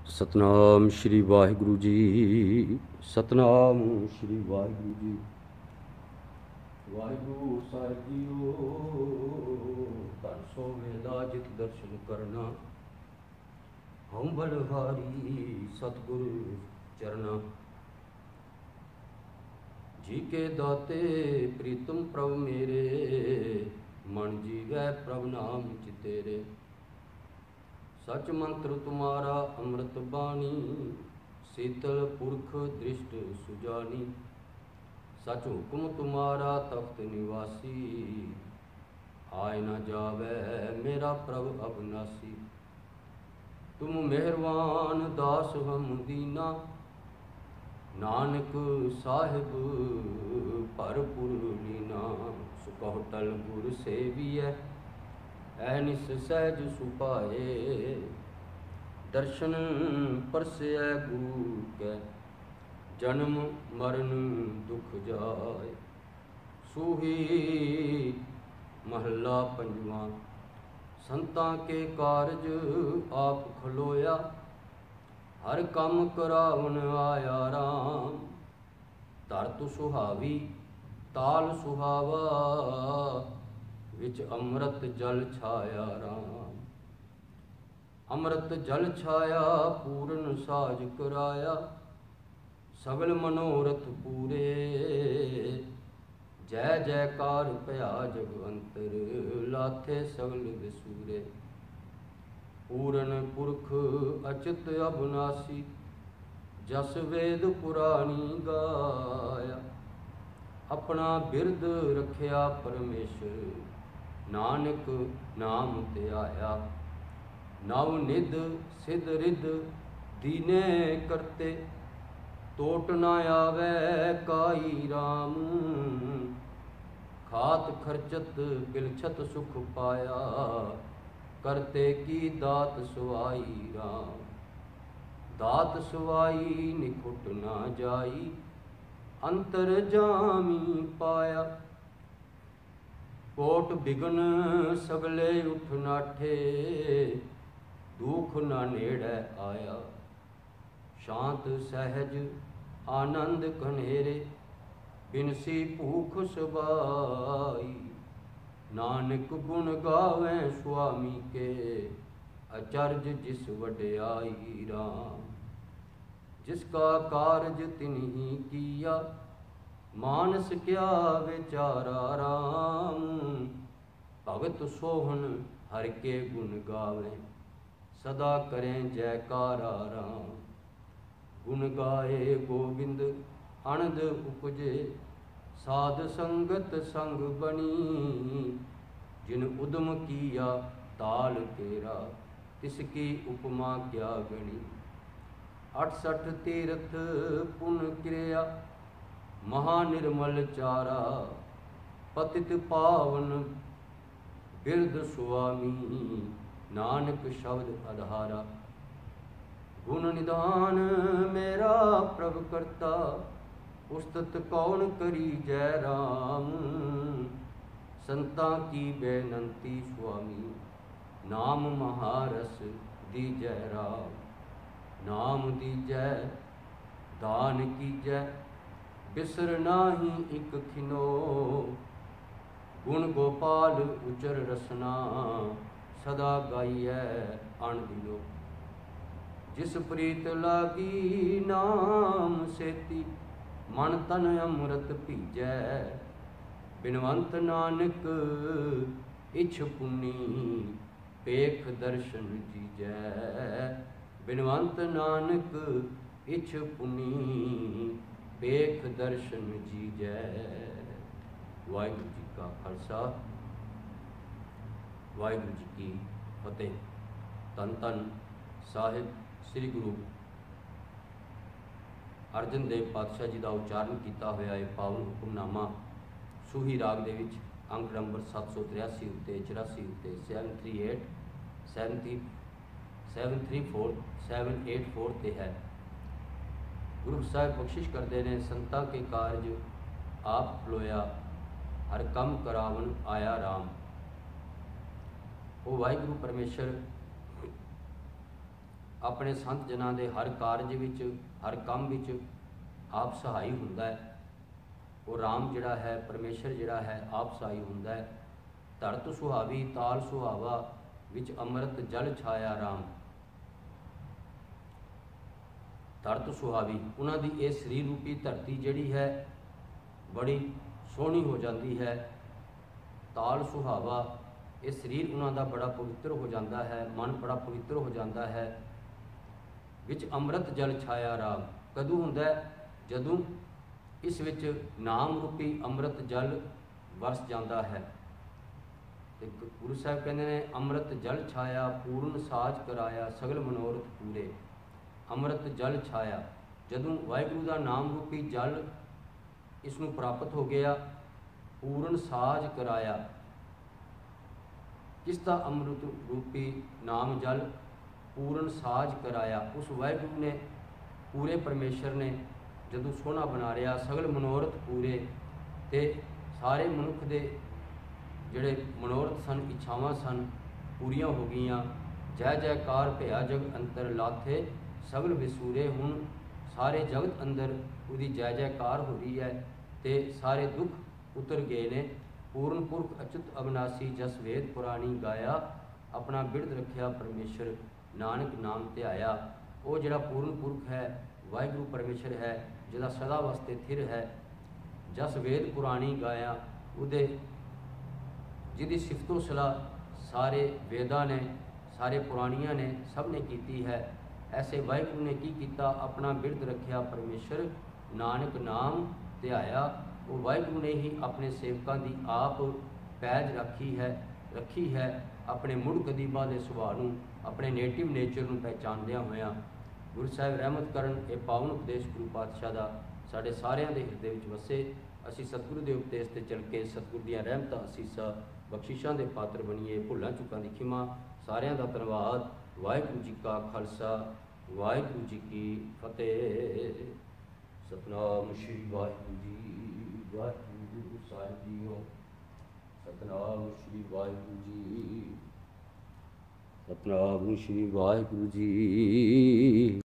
सतनाम श्री वाहिगुरु जी। सतनाम श्री वाहिगुरु जी। वाहिगुरु साहिब जीओ धन सो वेला जित दर्शन करना। हम बलहारी सतगुरु चरना। जी के दाते प्रीतम प्रभ मेरे मन जीवै प्रभ नाम चितेरे। सच मंत्र तुम्हारा अमृत बाणी शीतल पुरख दृष्ट सुजानी। सच हुक्म तुम्हारा तख्त निवासी आय न जावे मेरा प्रभ अविनाशी। तुम मेहरबान दास हम दीना नानक साहिब भरपुर लीना। सुकहोटल गुर सेविय ऐनिस सहज सुपाए। दर्शन परसै गुरु कै जन्म मरण दुख जाए। सूही महला पंजवा संतां के कारज आप खलोया। हर कम करावन आया राम। धरत सुहावी ताल सुहावा विच अमृत जल छाया राम। अमृत जल छाया पूरन साज कराया। सगल मनोरथ पूरे जय जयकार भया जगवंतर लाथे सगल विसूरे। पूरन पुरख अचित अविनाशी जस वेद पुराणी गाया। अपना बिरद रखिया परमेश्वर नानक नाम ध्याया। नव निध सिद्ध रिध दीने करते तोट न आवे काई राम। खात खर्चत बिलछत सुख पाया करते की दात सुवाई राम। दात सुवाई निखुट न जाई अंतर जामी पाया। कोट बिघन सगले उठ नाठे दुख न नेड़े आया। शांत सहज आनंद कनेरे बिनसी भूख सबाई। नानक गुण गावे स्वामी के अचरज जिस वड्याई राम। जिसका कारज तिन्ही किया मानस क्या विचारा राम। भगत सोहन हर के गुण गावें सदा करें जयकारा राम। गुण गाए गोविंद अनद उपजे साध संगत संग बनी। जिन उद्यम किया ताल तेरा तिसकी उपमा क्या गणी। 68 तीर्थ पुण्य क्रिया महानिर्मल चारा। पतित पावन बिरद स्वामी नानक शब्द आधारा। गुण निधान मेरा प्रभ करता उस्तत कौन करी जय राम। संतां की बेनंती स्वामी नाम महारस दीजै राम। नाम दीजै दान कीजै बिसर नाही इक खिनो। गुण गोपाल उचर रसना सदा गाइयै अण दिनो। जिस प्रीत लागी नाम सेती मन तन अमृत भीजै। बिनवंत नानक इछ पुनी पेख दर्शन जीजै। बिनवंत नानक इछ पुनी पेख दर्शन जीजै। वाहिगुरु जी का खालसा वाहिगुरु जी की फतेह। धन धन साहिब श्री गुरु अर्जन देव पातशाह जी का उच्चारण किया होया है पावन हुक्मनामा सूही राग दे विच अंक नंबर 783 उत्ते 84 उत्ते 738 734 784 ते है। गुरु साहिब बख्शिश करते हैं संतां के कारज आप खलोया हर कम करावन आया राम। वो वाहिगुरु परमेश्वर अपने संत जनां दे हर कारज विच हर काम विच आप सहाई हुंदा है। वो राम जिहड़ा है परमेश्वर जिहड़ा है आप सहाई हुंदा है। धरत सुहावी ताल सुहावा विच अमृत जल छाया राम। धरत सुहावी उन्हां दी ये सरीर रूपी धरती जिहड़ी है बड़ी सोहनी हो जाती है। ताल सुहावा ये शरीर उन्हां दा बड़ा पवित्र हो जाता है, मन बड़ा पवित्र हो जाता है। विच अमृत जल छाया राम कदों हुंदा है जदों इस विच नाम रूपी अमृत जल वरस जाता है। ते गुरु साहब कहते हैं अमृत जल छाया पूर्ण साज कराया सगल मनोरथ पूरे। अमृत जल छाया जदों वाहिगुरू का नाम रूपी जल इसनूं प्राप्त हो गया, पूर्ण साज कराया। किसका अमृत रूपी नाम जल पूर्ण साज कराया? उस वाहिगुरू ने पूरे परमेश्वर ने जदों सोहना बना लिया, सगल मनोरथ पूरे ते सारे मनुख दे जिहड़े मनोरथ सन इच्छावां सन पूरियां हो गईयां। जय जयकार भया जग अंतर लाथे सगल विसूरे। हुण सारे जगत अंदर उहदी जय जयकार हो रही है ते सारे दुख उतर गए ने। पूर्ण पुरख अच्युत अविनाशी जस वेद पुराणी गाया अपना बिरध रखिया परमेश्वर नानक नाम ध्याया। वो जिहड़ा पूर्ण पुरख है वाहिगुरू परमेश्वर है जिहदा सदा वास्ते स्थिर है। जस वेद पुराणी गाया उहदे जिहदी सिफतो सलाह सारे वेदां ने सारे पुराणियां ने सब ने कीती है। ऐसे वाहिगुरू ने की कीता अपना बिरध रखिया परमेश्वर नानक नाम ध्याया। वो वाहिगुरू ने ही अपने सेवकों की आप पैज रखी है अपने मुड़ कदीबा के सुभाव नूं अपने नेटिव नेचर नूं पहचानदियां होया। गुरु साहिब रहमत करन ये पावन उपदेश गुरु पातशाह का साढ़े सारिਆਂ ਦੇ ਹਿਰਦੇ ਵਿੱਚ वसे। असी सतगुरु के उपदेश से चल के सतगुरु ਦੀਆਂ रहमतां असीसां बख्शिशां के पात्र बनीए। भुलां चुकां दी खिमा। सारिਆਂ ਦਾ धन्यवाद। वाहिगुरू जी का खालसा वाहिगुरू जी की फतेह। सतनाम श्री वाहिगुरू जी वाहिगुरू साहिब जीओ। सतनाम श्री वाहिगुरू जी सतनाम श्री वाहिगुरू जी।